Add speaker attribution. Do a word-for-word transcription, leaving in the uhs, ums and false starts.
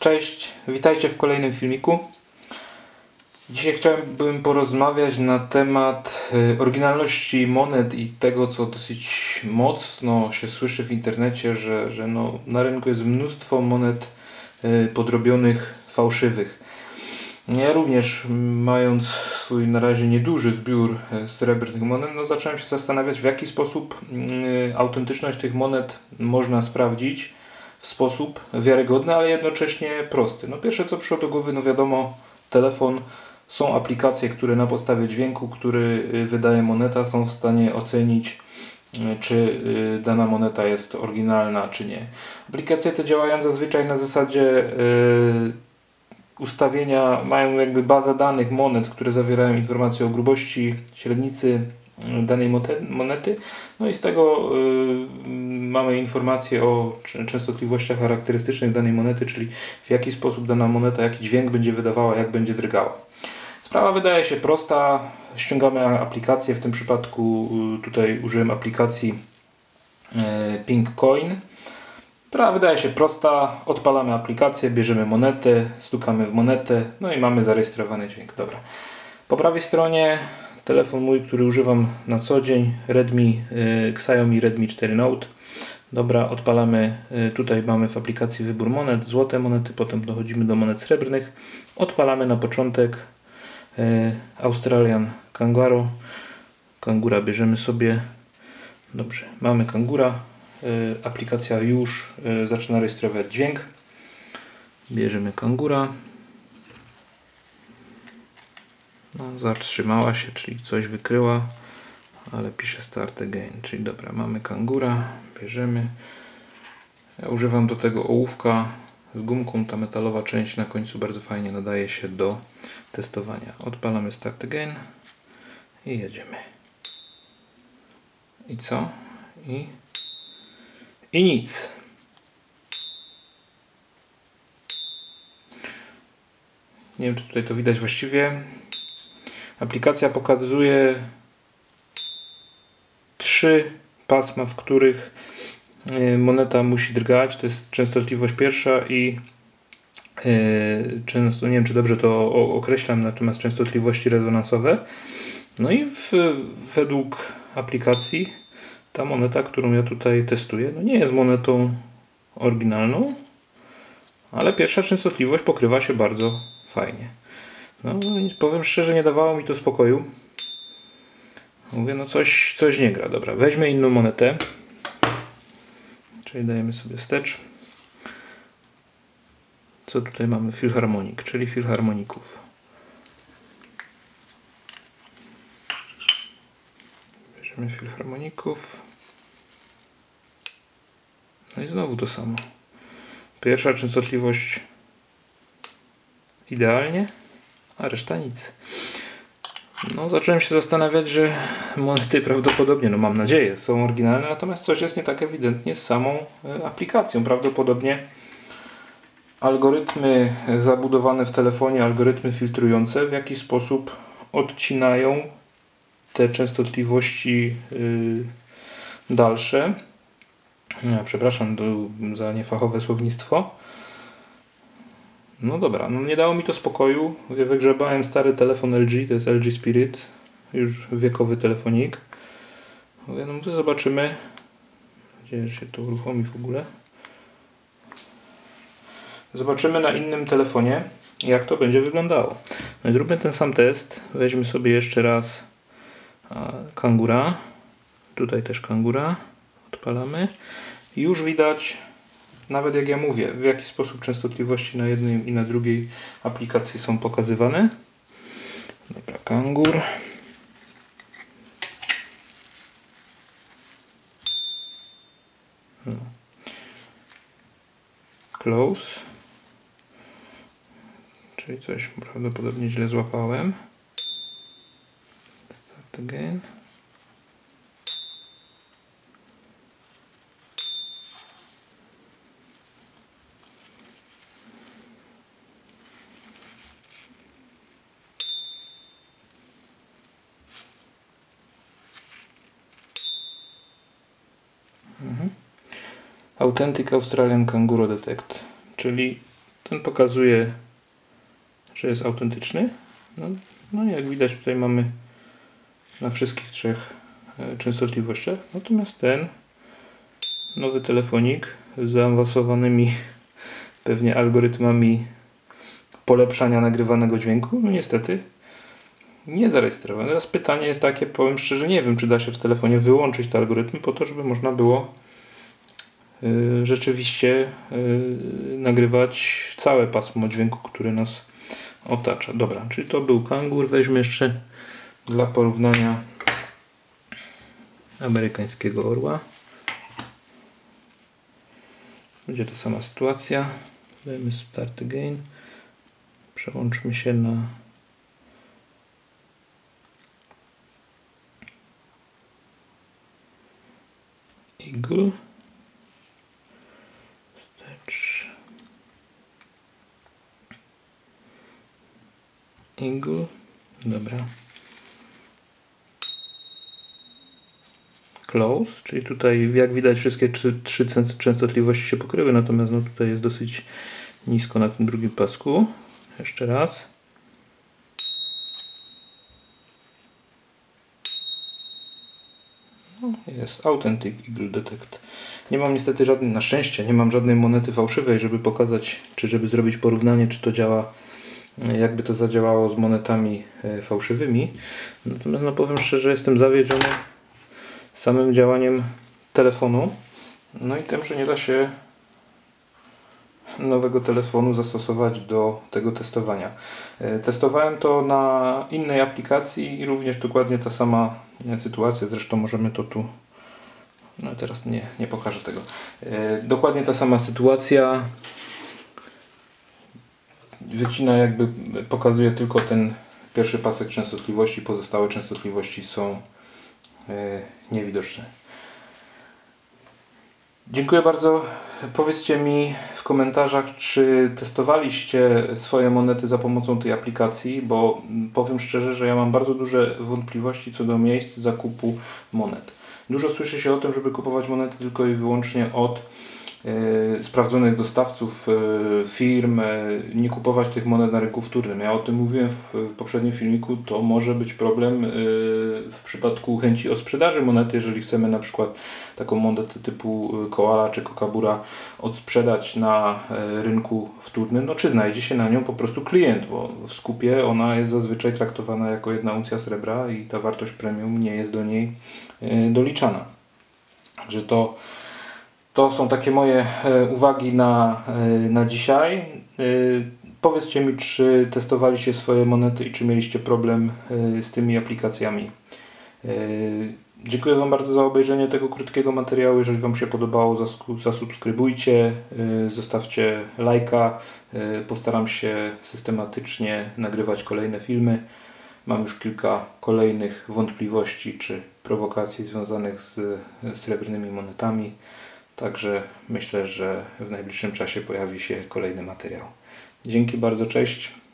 Speaker 1: Cześć, witajcie w kolejnym filmiku. Dzisiaj chciałbym porozmawiać na temat oryginalności monet i tego, co dosyć mocno się słyszy w internecie, że, że no, na rynku jest mnóstwo monet podrobionych, fałszywych. Ja również, mając swój na razie nieduży zbiór srebrnych monet, no zacząłem się zastanawiać, w jaki sposób autentyczność tych monet można sprawdzić w sposób wiarygodny, ale jednocześnie prosty. No pierwsze co przyszło do głowy, no wiadomo, telefon. Są aplikacje, które na podstawie dźwięku, który wydaje moneta, są w stanie ocenić, czy dana moneta jest oryginalna, czy nie. Aplikacje te działają zazwyczaj na zasadzie ustawienia, mają jakby bazę danych monet, które zawierają informacje o grubości, średnicy danej monety. No i z tego y, mamy informacje o częstotliwościach charakterystycznych danej monety, czyli w jaki sposób dana moneta, jaki dźwięk będzie wydawała, jak będzie drgała. Sprawa wydaje się prosta. Ściągamy aplikację, w tym przypadku y, tutaj użyłem aplikacji y, Pink Coin. Sprawa wydaje się prosta. Odpalamy aplikację, bierzemy monetę, stukamy w monetę, no i mamy zarejestrowany dźwięk. Dobra. Po prawej stronie telefon mój, który używam na co dzień, Redmi, y, Xiaomi Redmi cztery Note. Dobra, odpalamy, y, tutaj mamy w aplikacji wybór monet, złote monety, potem dochodzimy do monet srebrnych. Odpalamy na początek y, Australian Kangaroo. Kangura bierzemy sobie. Dobrze, mamy kangura. Y, aplikacja już y, zaczyna rejestrować dźwięk. Bierzemy kangura. No, zatrzymała się, czyli coś wykryła, ale pisze start again, czyli dobra, mamy kangura, bierzemy. Ja używam do tego ołówka z gumką, ta metalowa część na końcu bardzo fajnie nadaje się do testowania. Odpalamy start again i jedziemy. I co? I, i nic. Nie wiem, czy tutaj to widać właściwie. Aplikacja pokazuje trzy pasma, w których moneta musi drgać. To jest częstotliwość pierwsza i yy, często, nie wiem czy dobrze to określam, natomiast częstotliwości rezonansowe. No i w, według aplikacji ta moneta, którą ja tutaj testuję, no nie jest monetą oryginalną, ale pierwsza częstotliwość pokrywa się bardzo fajnie. No powiem szczerze, nie dawało mi to spokoju. Mówię, no coś, coś nie gra. Dobra, weźmy inną monetę. Czyli dajemy sobie wstecz. Co tutaj mamy? Filharmonik, czyli filharmoników. Bierzemy filharmoników. No i znowu to samo. Pierwsza częstotliwość idealnie, a reszta nic. No, zacząłem się zastanawiać, że monety prawdopodobnie, no mam nadzieję, są oryginalne, natomiast coś jest nie tak ewidentnie z samą aplikacją. Prawdopodobnie algorytmy zabudowane w telefonie, algorytmy filtrujące w jakiś sposób odcinają te częstotliwości yy, dalsze. Ja, przepraszam do, za niefachowe słownictwo. No dobra, no nie dało mi to spokoju. Wygrzebałem stary telefon L G, to jest L G Spirit, już wiekowy telefonik. Mówię, no to zobaczymy. Mam nadzieję, że się to uruchomi w ogóle. Zobaczymy na innym telefonie, jak to będzie wyglądało. No i zróbmy ten sam test. Weźmy sobie jeszcze raz kangura. Tutaj też kangura. Odpalamy. I już widać, nawet jak ja mówię, w jaki sposób częstotliwości na jednej i na drugiej aplikacji są pokazywane. Dobra, kangur. No. Close. Czyli coś prawdopodobnie źle złapałem. Start again. Mhm. Authentic Australian Kangaroo Detect, czyli ten pokazuje, że jest autentyczny. No, no i jak widać tutaj mamy na wszystkich trzech częstotliwościach. Natomiast ten nowy telefonik z zaawansowanymi pewnie algorytmami polepszania nagrywanego dźwięku, no niestety nie zarejestrowałem. Teraz pytanie jest takie, powiem szczerze, nie wiem, czy da się w telefonie wyłączyć te algorytmy po to, żeby można było yy, rzeczywiście yy, nagrywać całe pasmo dźwięku, które nas otacza. Dobra, czyli to był Kangur. Weźmy jeszcze dla porównania amerykańskiego orła. Będzie to sama sytuacja. Dajmy Start Again. Przełączmy się na Eagle. Wstecz. Eagle. Dobra. Close, czyli tutaj jak widać wszystkie trzy, trzy częstotliwości się pokryły, natomiast no tutaj jest dosyć nisko na tym drugim pasku. Jeszcze raz. No, jest Authentic Eagle Detect. Nie mam niestety żadnej, na szczęście, nie mam żadnej monety fałszywej, żeby pokazać, czy żeby zrobić porównanie, czy to działa, jakby to zadziałało z monetami fałszywymi. Natomiast no powiem szczerze, jestem zawiedziony samym działaniem telefonu. No i tym, że nie da się nowego telefonu zastosować do tego testowania. Testowałem to na innej aplikacji i również dokładnie ta sama sytuacja. Zresztą możemy to tu... No teraz nie, nie pokażę tego. Dokładnie ta sama sytuacja. Wycina jakby, pokazuje tylko ten pierwszy pasek częstotliwości. Pozostałe częstotliwości są niewidoczne. Dziękuję bardzo. Powiedzcie mi w komentarzach, czy testowaliście swoje monety za pomocą tej aplikacji, bo powiem szczerze, że ja mam bardzo duże wątpliwości co do miejsc zakupu monet. Dużo słyszy się o tym, żeby kupować monety tylko i wyłącznie od e, sprawdzonych dostawców, e, firm, e, nie kupować tych monet na rynku wtórnym. Ja o tym mówiłem w, w poprzednim filmiku, to może być problem e, w przypadku chęci odsprzedaży monety, jeżeli chcemy na przykład taką monetę typu Koala czy Kokabura odsprzedać na e, rynku wtórnym, no czy znajdzie się na nią po prostu klient, bo w skupie ona jest zazwyczaj traktowana jako jedna uncja srebra i ta wartość premium nie jest do niej e, doliczana. Także to To są takie moje uwagi na, na dzisiaj. Powiedzcie mi, czy testowaliście swoje monety i czy mieliście problem z tymi aplikacjami. Dziękuję Wam bardzo za obejrzenie tego krótkiego materiału. Jeżeli Wam się podobało, zasubskrybujcie, zostawcie lajka. Postaram się systematycznie nagrywać kolejne filmy. Mam już kilka kolejnych wątpliwości czy prowokacji związanych z srebrnymi monetami. Także myślę, że w najbliższym czasie pojawi się kolejny materiał. Dzięki bardzo, cześć.